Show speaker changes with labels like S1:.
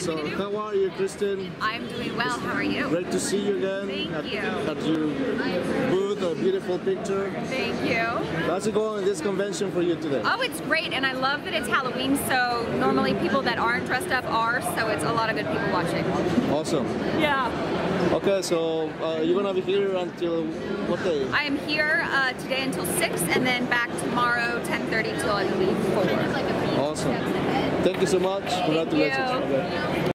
S1: So, how are you, Kristen?
S2: I'm doing well. How are you?
S1: Great to see you again.
S2: Thank you.
S1: At your booth, a beautiful picture.
S2: Thank you.
S1: How's it going in this convention for you today?
S2: Oh, it's great, and I love that it's Halloween, so normally people that aren't dressed up are, so it's a lot of good people watching.
S1: Awesome.
S2: Yeah.
S1: Okay, so you're gonna be here until what day?
S2: I am here today until 6, and then back tomorrow 10:30 till I believe 4.
S1: Awesome. Thank you so much. Congratulations.
S2: Thank you.
S1: Okay.